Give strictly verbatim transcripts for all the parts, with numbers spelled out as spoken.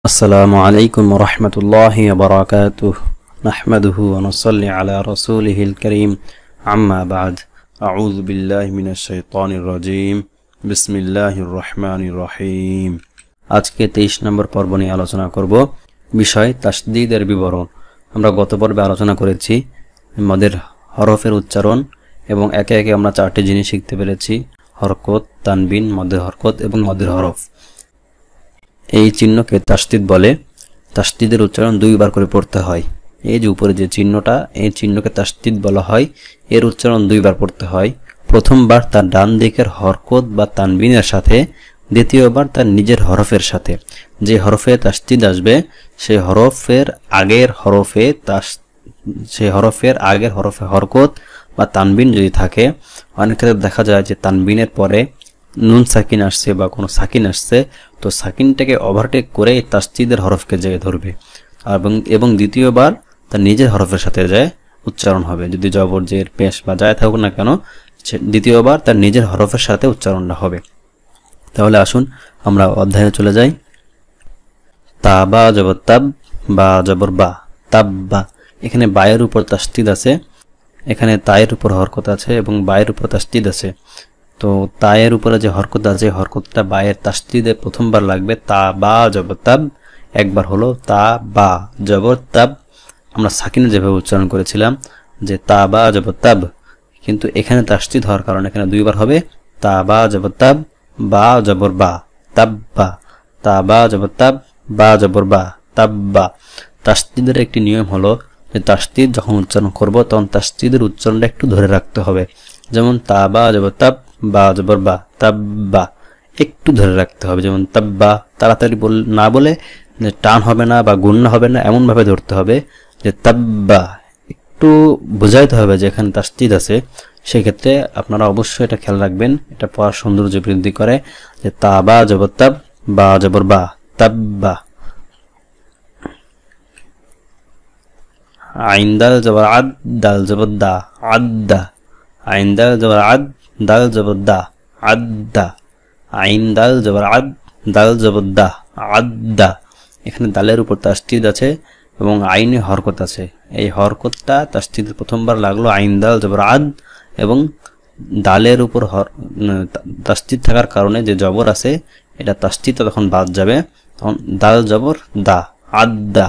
আসসালামু আলাইকুম ওয়া রাহমাতুল্লাহি ওয়া বারাকাতুহু নাহমাদুহু ওয়া নুসাল্লি আলা রাসূলিহিল কারীম আম্মা বা'দ আউযু বিল্লাহি মিনাশ শাইতানির রাজীম বিসমিল্লাহির রহমানির রহিম। আজকে তেইশ নম্বর পর্ব নিয়ে আলোচনা করব। বিষয় তাসদীদের বিবরণ। আমরা গত পর্বে আলোচনা করেছি মদের হরফের উচ্চারণ এবং একে একে আমরা চারটি জিনিস শিখতে পেরেছি: হরকত, তানবিন, মদের হরকত এবং মদের হরফ। এই চিহ্নকে তাসদীদ বলে। তাসদীদের উচ্চারণ দুইবার করে পড়তে হয়। এই যে উপরে যে চিহ্নটা, এই চিহ্নকে তাসদীদ বলা হয়। এর উচ্চারণ দুইবার পড়তে হয়। প্রথমবার তার ডান দিকের হরকত বা তানবিনের সাথে, দ্বিতীয়বার তার নিজের হরফের সাথে। যে হরফে তাসদীদ আসবে সেই হরফের আগের হরফে তাস সেই হরফের আগের হরফে হরকত বা তানবিন যদি থাকে, অনেক ক্ষেত্রে দেখা যায় যে তানবিনের পরে নুন সাকিন আসছে বা কোনো সাকিন আসছে, তো সাকিনটাকে ওভারটেক করে তাসদীদের হরফকে যেয়ে ধরবে এবং এবং দ্বিতীয়বার তার নিজের হরফের সাথে যায় উচ্চারণ হবে। যদি জবর, জের, পেশ বা যায় থাকুক না কেন, দ্বিতীয়বার তার নিজের হরফের সাথে উচ্চারণটা হবে। তাহলে আসুন আমরা অধ্যায়ে চলে যাই। তা বা জবর তাব, বা জবর বা, তাব্বা। এখানে বায়ের উপর তাসদীদ আছে, এখানে তায়ের উপর হরকত আছে এবং বায়ের উপর তাসদীদ আছে। তো তায়ের উপরে যে হরকত আছে, হরকতটা বায়ের তাসদীদে প্রথমবার লাগবে। তা বা জবর তাব একবার হলো, তা বা জবর তাব। আমরা সাকিনে যেভাবে উচ্চারণ করেছিলাম যে তা বা জবর তাব, কিন্তু এখানে তাসদীদ হওয়ার কারণে এখানে দুইবার হবে। তা বা জবর তাব, বা জবর বা, তাব্বা। তা বা জবর তাব, বা জবর বা, তাব্বা। তাসদীদের একটি নিয়ম হলো যে তাসদীদ যখন উচ্চারণ করব তখন তাসদীদের উচ্চারণটা একটু ধরে রাখতে হবে। যেমন তা বা জবর তাব, বা জবর বা, তাব্বা, একটু ধরে রাখতে হবে। যেমন তাব্বা, তাড়াতাড়ি না বলে টান হবে না বা গুণনা হবে না, এমন ভাবে ধরতে হবে যে তাব্বা। একটু বোঝাইতে হবে যে এখানে তাসদীদ আছে। সেক্ষেত্রে আপনারা অবশ্যই এটা খেয়াল রাখবেন, এটা পড়ার সৌন্দর্য বৃদ্ধি করে। যে তা বা জবর তাব, বা জবর বা, তাব্বা। আইন দাল জবর আদ, দাল জবর দা, আদ্দা। আইন দাল জবর আদ, দাল জবর দা, আদ্দা। আইন দাল জবর আদ, দাল জবর দা, আদ্দা। এখানে দালের উপর তাসদীদ আছে এবং আইনে হরকত আছে। এই হরকতটা তাসদীদের প্রথমবার লাগলো আইন দাল জবর আদ, এবং দালের উপর তাসদীদ থাকার কারণে যে জবর আছে, এটা তাসদীদটা তখন বাদ যাবে, তখন দাল জবর দা, আদ্দা।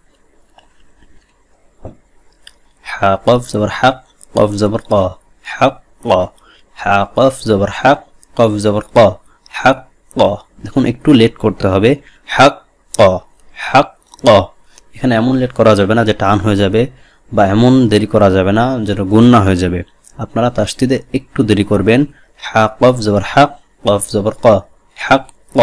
হা কফ জবর হক, কফ জবর ক, হক ক। হা কফ জবর হক, কফ জবর ক, হক ক। দেখুন একটু লেট করতে হবে। হক ক, হক ক। এখানে এমন লেট করা যাবে না যে টান হয়ে যাবে, বা এমন দেরি করা যাবে না যেটা গুণনা হয়ে যাবে। আপনারা তাসদীদে একটু দেরি করবেন। হা কফ জবর হক, কফ জবর ক, হক ক।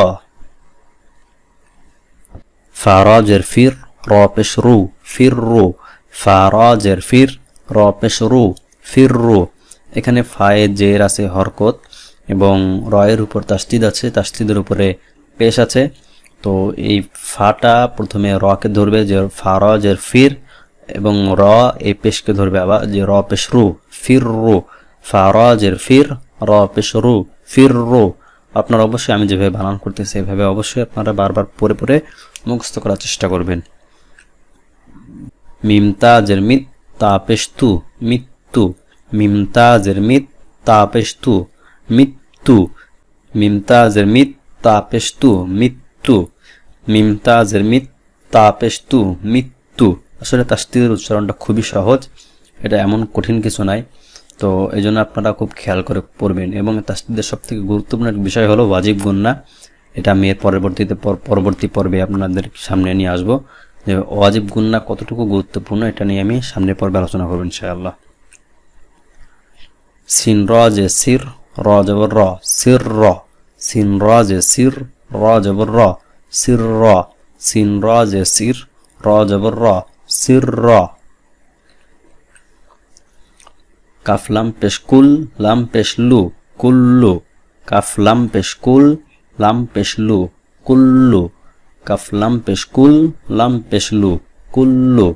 ফা রা জের ফির, র পেশ রু, ফির রু। ফা রা জের ফির, র পেশ রু, ফির রু। এখানে ফায়ে জের আছে হরকত এবং রয়ের উপর তাসদীদ আছে, তাসদীদের উপরে পেশ আছে। তো এই ফাটা প্রথমে রকে ধরবে, যে ফা রা জের ফির, এবং র এই পেশকে ধরবে আবার, যে র পেশ রু, ফির রু। ফা রা জের ফির, র পেশ রু, ফির রু। আপনারা অবশ্যই আমি যেভাবে বানান করতেছি এভাবে অবশ্যই আপনারা বারবার পড়ে পড়ে মুখস্থ করার চেষ্টা করবেন। মিমতা জের মিত, তা পেশ তু, মিত্তু। মিমতা জের মিত, তা পেশ তু, মিত্তু। মিমতা জের মিত, তা পেশ তু, মিত্তু। মিমতা জের মিত, তা পেশ তু, মিত্তু। আসলে তাসদীদের উচ্চারণটা খুবই সহজ, এটা এমন কঠিন কিছু নাই। তো এই জন্য আপনারা খুব খেয়াল করে পড়বেন। এবং তাসদীদের সব থেকে গুরুত্বপূর্ণ বিষয় হলো ওয়াজিব গুণনা। এটা আমি এর পরবর্তীতে পরবর্তী পর্বে আপনাদের সামনে নিয়ে আসবো, যে ওয়াজিব গুণনা কতটুকু গুরুত্বপূর্ণ, এটা নিয়ে আমি সামনে পর্বে আলোচনা করব ইনশাআল্লাহ। সিন র জে সির, র জবর র, সির র। সিন র জে সির, র জবর র, সির র। সিন র জে সির, র জবর র, সির র। কাফ লাম পেশ কুল, লাম পেশ লু, কুল্লু। কাফ লাম পেশ কুল, লাম পেশ লু, কুল্লু। কাফ লাম পেশ কুল, লাম পেশ লু, কুল্লু।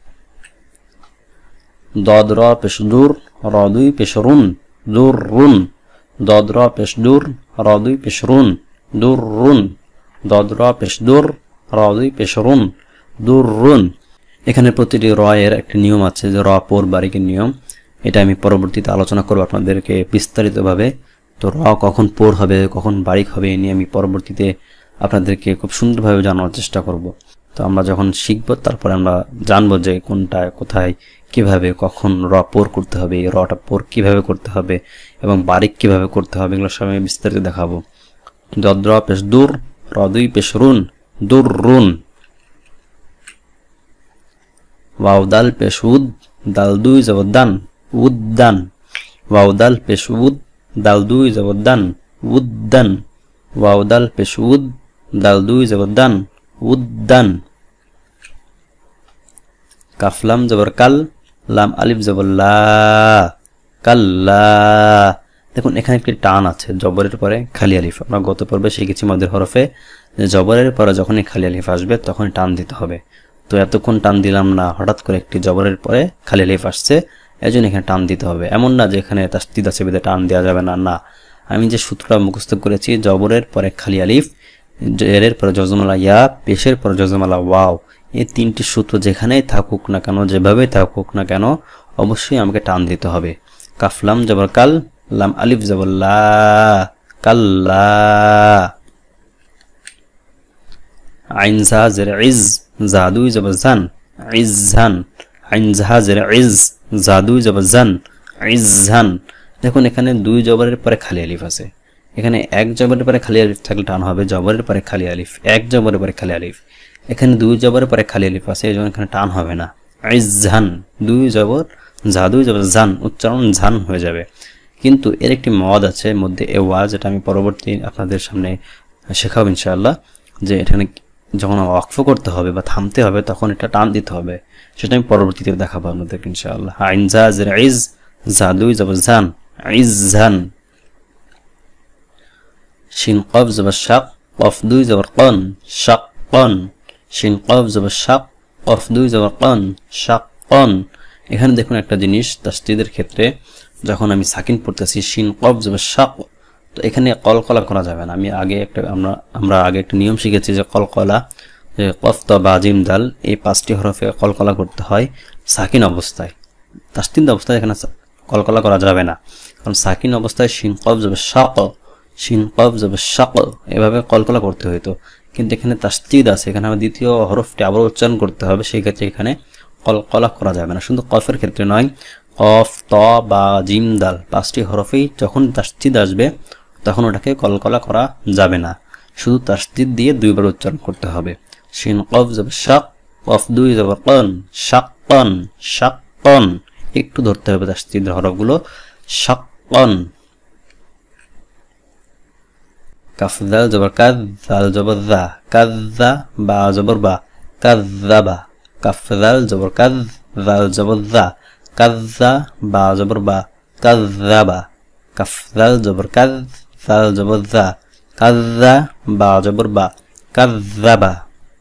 দদ র পেশ দূর, র দুই পেশ রুন, দূর রুন। দদ র পেশ দূর, র দুই পেশ রুন, দূর রুন। দদ র পেশ দূর, র দুই পেশ রুন, দুররুন। এখানে প্রতিটি র এর একটা নিয়ম আছে, যে র পোর বারিকের নিয়ম। এটা আমি পরবর্তীতে আলোচনা করব আপনাদেরকে বিস্তারিতভাবে। তো র কখন পোর হবে, কখন বারিক হবে, এ নিয়ে আমি পরবর্তীতে আপনাদেরকে খুব সুন্দরভাবে জানার চেষ্টা করব। তো আমরা যখন শিখব তারপরে আমরা জানবো যে কোনটা কোথায় কিভাবে কখন র পোর করতে হবে, রটা পোর কিভাবে করতে হবে এবং বারিক কিভাবে করতে হবে, এগুলো সব আমি বিস্তারিত দেখাবো। দদ র পেশ দূর, র দুই পেশ রুন, দুররুন। ওয়াও দাল পেশ উদ, দাল দুই জবর দান, উদ্দান। ওয়াও দাল পেশ উদ, দাল দুই জবর দান, উদ্দান। ওয়াও দাল পেশ উদ, দাল দুই জবর দান, উদ্দান। কাফ লাম জবর কাল, লাম আলিফ জবর লা, কাল্লা। দেখুন এখানে একটি টান আছে জবরের পরে খালি আলিফ। আমরা গত পর্বে শিখেছি মদের হরফে যে জবরের পরে যখনই খালি আলিফ আসবে তখনই টান দিতে হবে। তো এতক্ষণ টান দিলাম না, হঠাৎ করে একটি জবরের পরে খালি আলিফ আসছে, এজন্য এখানে টান দিতে হবে। এমন না যে এখানে তাসদিদ আছে বেদে টান দেওয়া যাবে না, না। আমি যে সূত্রটা মুখস্থ করেছি, জবরের পরে খালি আলিফ, জেরের পরে জজমালা ইয়া, পেশের পরে জজমালা ওয়াও, এই তিনটি সূত্র যেখানেই থাকুক না কেন, যেভাবেই থাকুক না কেন, অবশ্যই আমাকে টান দিতে হবে। কাফলাম জবর কাল, লাম আলিফ জবর লা, কাল্লা। আইন জা জের ইজ, জা দুই জবর জান, ইজ্জান। আইন জা জের ইজ, জা দুই জবর জান, ইজ্জান। দেখুন এখানে দুই জবরের পরে খালি আলিফ আছে। এখানে এক জবরের পরে খালি আলিফ থাকলে টান হবে, জবরের পরে খালি আলিফ, এক জবরের পরে খালি আলিফ। এখানে দুই জবরের পরে খালি আলিফ আছে, এই জন্য এখানে টান হবে না। ইজ্জান, দুই জবর, জা দুই জবর জান, উচ্চারণ জান হয়ে যাবে। কিন্তু এর একটি মদ আছে মধ্যে এ ওয়া, যেটা আমি পরবর্তী আপনাদের সামনে শেখাবো ইনশাআল্লাহ। যে এখানে যখন ওয়াকফ করতে হবে বা থামতে হবে তখন এটা টান দিতে হবে, সেটা আমি পরবর্তীতে দেখাবো আপনাদেরকে ইনশাআল্লাহ। আইন জা জের ইজ, জা দুই জবর জান, ইজ্জান। শিন কফ জবর শাক, কফ দুই জবর কন, শাক্কন। শিন কফ জবর শাক, কফ দুই জবর কন, শাক্কন। এখানে দেখুন একটা জিনিস, তাসদীদের ক্ষেত্রে যখন আমি সাকিন পড়তেছি শিন কফ জবর শাক, তো এখানে কলকলা করা যাবে না। আমি আগে একটা আমরা আমরা আগে একটা নিয়ম শিখেছি যে কলকলা, যে কফ তা বা জিম দাল, এই পাঁচটি হরফে কলকলা করতে হয় সাকিন অবস্থায়। তাসদীদ অবস্থায় এখানে কলকলা করা যাবে না, কারণ সাকিন অবস্থায় শিন কফ জবর শাক, শিন কফ জবর শাক এভাবে কলকলা করতে হইতো। কিন্তু এখানে তাসদীদ আছে, এখানে আমার দ্বিতীয় হরফটি আবার উচ্চারণ করতে হবে, সেই ক্ষেত্রে এখানে কলকলা করা যাবে না। শুধু কফের ক্ষেত্রে নয়, কফ ত বা জিম দাল পাঁচটি হরফেই যখন তাসদীদ আসবে তখন ওটাকে কলকলা করা যাবে না, শুধু তাসদীদ দিয়ে দুইবার উচ্চারণ করতে হবে। শিন কফ জবর শাক, কফ দুই জবর কন, শাক্কন, শাক্কন। একটু ধরতে হবে তাসদীদের হরফগুলো, শাক্কন। কাফ দাল জবর কাদ, দাল জবর দা, কাযযা, বা জবর বা, কাযযাবা। কাফ দাল জবর কাদ, দাল জবর দা, কাযযা, বা জবর বা, কাযযাবা। কাফ দাল জবর কাদ, দাল জবর দা, কাযযা, বা জবর বা, কাযযাবা।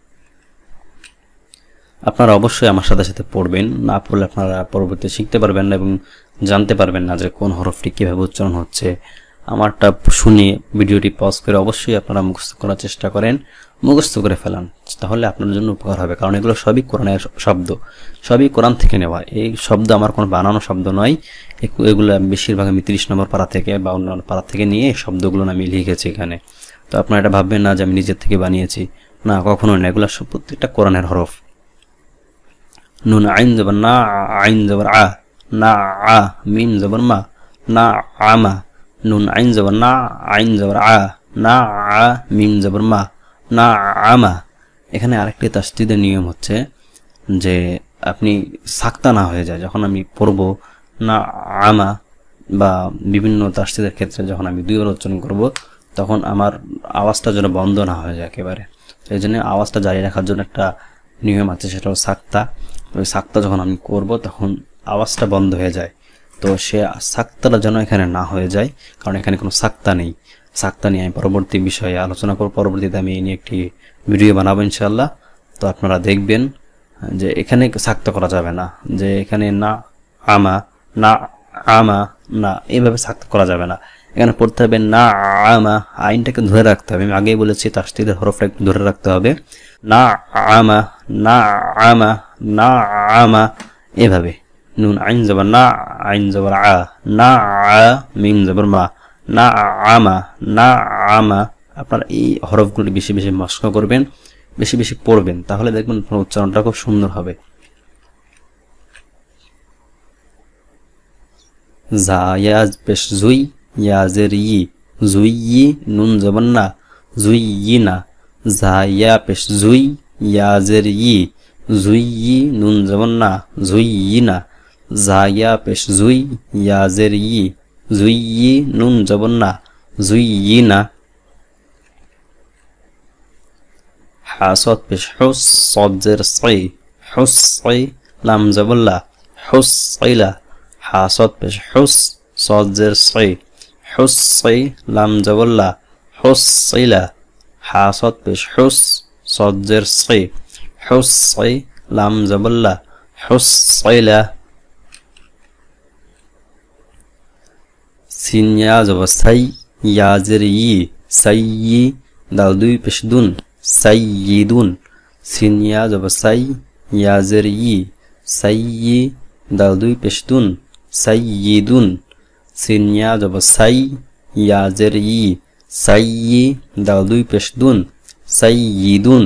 আপনারা অবশ্যই আমার সাথে সাথে পড়বেন, না পড়লে আপনারা পরবর্তীতে শিখতে পারবেন না এবং জানতে পারবেন না যে কোন হরফটি কিভাবে উচ্চারণ হচ্ছে। আমারটা শুনে ভিডিওটি পজ করে অবশ্যই আপনারা মুখস্থ করার চেষ্টা করেন, মুখস্থ করে ফেলান, তাহলে আপনার জন্য উপকার হবে। কারণ এগুলো সবই কোরআনের শব্দ, সবই কোরআন থেকে নেওয়া। এই শব্দ আমার কোনো বানানো শব্দ নয়, এগুলো বেশিরভাগ আমি তিরিশ নম্বর পাড়া থেকে বা অন্যান্য পাড়া থেকে নিয়ে এই শব্দগুলো আমি লিখেছি এখানে। তো আপনারা এটা ভাববেন না যে আমি নিজের থেকে বানিয়েছি, না, কখনোই না। এগুলো সব প্রত্যেকটা কোরআনের হরফ। নুন আইন জবর না, আইন জবর আ, না আ। মিম জবর মা, না আমা। নুন আইন জবর না, আইন জবর আ, না আ। মিম জবর মা, না আমা। এখানে আরেকটি তাসদীদের নিয়ম হচ্ছে যে আপনি সাক্তা না হয়ে যায় যখন আমি পড়ব না আমা বা বিভিন্ন তাসদীদের ক্ষেত্রে যখন আমি দুইবার উচ্চারণ করব তখন আমার আওয়াজটা যেন বন্ধ না হয়ে যায় একেবারে। এই জন্য আওয়াজটা জারি রাখার জন্য একটা নিয়ম আছে, সেটা হলো সাক্তা। ওই সাক্তা যখন আমি করব তখন আওয়াজটা বন্ধ হয়ে যায়। তো সে সাক্তাটা যেন এখানে না হয়ে যায়, কারণ এখানে কোনো সাক্তা নেই। সাক্তা নিয়ে আমি পরবর্তী বিষয়ে আলোচনা করব, পরবর্তীতে আমি এই নিয়ে একটি ভিডিও বানাবো ইনশাআল্লাহ। তো আপনারা দেখবেন যে এখানে সাক্তা করা যাবে না, যে এখানে না আমা, না আমা, না, এইভাবে সাক্তা করা যাবে না। এখানে পড়তে হবে নাআমা, আইনটাকে ধরে রাখতে হবে। আমি আগেই বলেছি তাসদীদের হরফটা একটু ধরে রাখতে হবে। নাআমা নাআমা নাআমা, এভাবে নুন আইন জবর না, আইন জবর আ, না আ মিম জবর মা, নাআমা নাআমা। আপনারা এই হরফগুলো বেশি বেশি মস্ক করবেন, বেশি বেশি পড়বেন, তাহলে দেখবেন আপনার উচ্চারণটা খুব সুন্দর হবে। জা ইয়া পেশ জুই, ইয়া জের ই, জুই ই নুন জবর না, জুই ই না। জা ইয়া পেশ জুই, ইয়া জের ই, জুই ই নুন জবর না, জুই ই না। জা ইয়া পেশ জুই, ইয়া জের ই, জুই ই নুন জবর না, জুই ই না। হা সদ পেশ হুস, সদ জের সাই, হুস সাই লাম জবর লা, হুস সাইলা। হা সদ পেশ হুস, সদ জের সাই, হুস সাই লাম জবর লা, হুস সাইলা। হা সদ পেশ হুস, সদ জের সাই, হুস সাই লাম জবর লা, হুস সাইলা। সিন ইয়া জবর সাই, ইয়া জের ই, সাই ই দাল দুই পেশ দুন, সাইয়িদুন। সিন ইয়া জবর সাই, ইয়া জের ই, সাই ই দাল দুই পেশ দুন, সাইয়িদুন। সিন ইয়া জবর সাই, ইয়া জের ই, সাই ই দাল দুই পেশ দুন, সাইয়িদুন।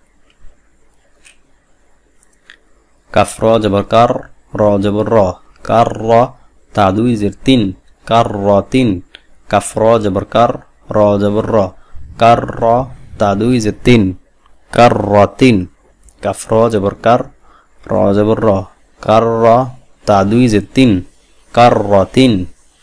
কাফ র জবর কার, র জবর র, কার র তা দুই জের তিন, কার র তিন। কাফ র জবর কার, র জবর র, কার র তা দুই জের তিন, কার র তিন। কাফ র জবর কার, র জবর র, কার র তা দুই জের তিন, কার র তিন।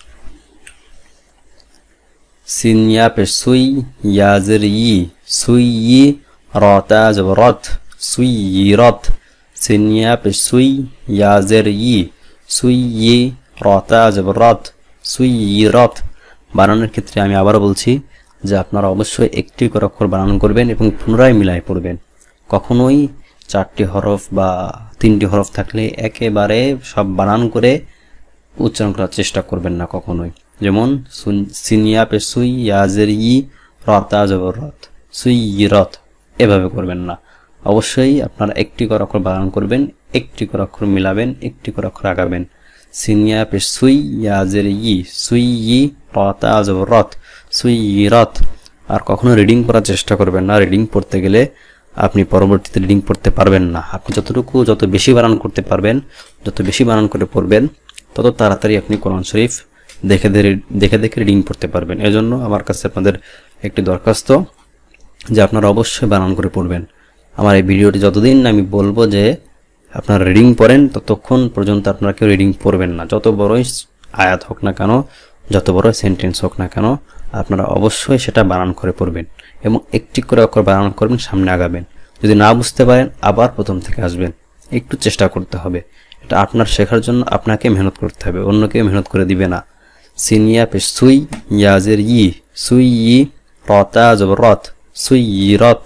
সিন ইয়া পেশ সুই, ইয়া জের ই, সুই ই র তা জবর রত, সুই রত। সিন ইয়া পেশ সুই, ইয়া জের ই, সুই ই র তা জবর রত, সুই রত। বানানোর ক্ষেত্রে আমি আবারও বলছি যে আপনারা অবশ্যই একটি করে অক্ষর বানান করবেন এবং পুনরায় মিলাই পড়বেন। কখনোই চারটি হরফ বা তিনটি হরফ থাকলে একেবারে সব বানান করে উচ্চারণ করার চেষ্টা করবেন না কখনোই। যেমন সিনিয়া পে সুই, ইয়াজের ই, রতা জবর রত, সুই রত, এভাবে করবেন না। অবশ্যই আপনারা একটি করে অক্ষর বানান করবেন, একটি করে অক্ষর মিলাবেন, একটি করে অক্ষর আগাবেন। সিনিয়া পে সুই, ইয়াজের ই, সুই ই, রতা জবর রত, সুই রত। আর কখনো রিডিং করার চেষ্টা করবেন না। রিডিং পড়তে গেলে আপনি পরবর্তীতে রিডিং পড়তে পারবেন না। আপনি যতটুকু যত বেশি বানান করতে পারবেন, যত বেশি বানান করে পড়বেন, তত তাড়াতাড়ি আপনি কোরআন শরীফ দেখে দেখে দেখে রিডিং পড়তে পারবেন। এজন্য আমার কাছে আপনাদের একটি দরখাস্ত যে আপনারা অবশ্যই বানান করে পড়বেন। আমার এই ভিডিওটি যতদিন আমি বলবো যে আপনারা রিডিং পড়েন, ততক্ষণ পর্যন্ত আপনারা কেউ রিডিং পড়বেন না। যত বড়ই আয়াত হোক না কেন, যত বড় সেন্টেন্স হোক না কেন, আপনারা অবশ্যই সেটা বানান করে পড়বেন এবং একটি করে অক্ষর বানান করবেন, সামনে আগাবেন। যদি না বুঝতে পারেন আবার প্রথম থেকে আসবেন। একটু চেষ্টা করতে হবে। এটা আপনার শেখার জন্য আপনাকে মেহনত করতে হবে, অন্য কেউ মেহনত করে দিবে না। সিনিয়া পে সুই, ইয়াজের ই, সুই ই, রতা জবর রত, সুই রত।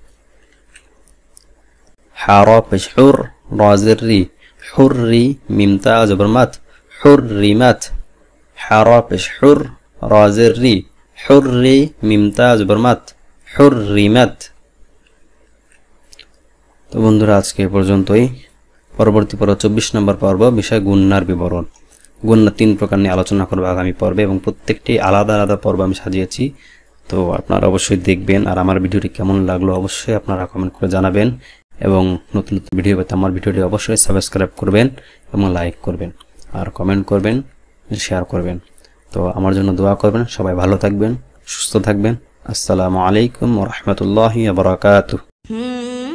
হারা পেশ হুর, রাজের রি, হুররি, মিমতা জবর মাত, হুররিমাত। হারা পেশ হুর, রাজের রি, হুররি, মিমতা জবর মাত, হুররিমাত। তো বন্ধুরা, আজকে এ পর্যন্তই। পরবর্তী পর্ব চব্বিশ নম্বর পর্ব, বিষয় গুন্নার বিবরণ। গুন্না তিন প্রকার নিয়ে আলোচনা করবো আগামী পর্বে এবং প্রত্যেকটি আলাদা আলাদা পর্ব আমি সাজিয়েছি। তো আপনারা অবশ্যই দেখবেন। আর আমার ভিডিওটি কেমন লাগলো অবশ্যই আপনারা কমেন্ট করে জানাবেন এবং নতুন নতুন ভিডিও পেতে আমার ভিডিওটি অবশ্যই সাবস্ক্রাইব করবেন এবং লাইক করবেন আর কমেন্ট করবেন, শেয়ার করবেন। তো আমার জন্য দোয়া করবেন। সবাই ভালো থাকবেন, সুস্থ থাকবেন। আসসালামু আলাইকুম ওয়া রাহমাতুল্লাহি ওয়া বারাকাতুহু।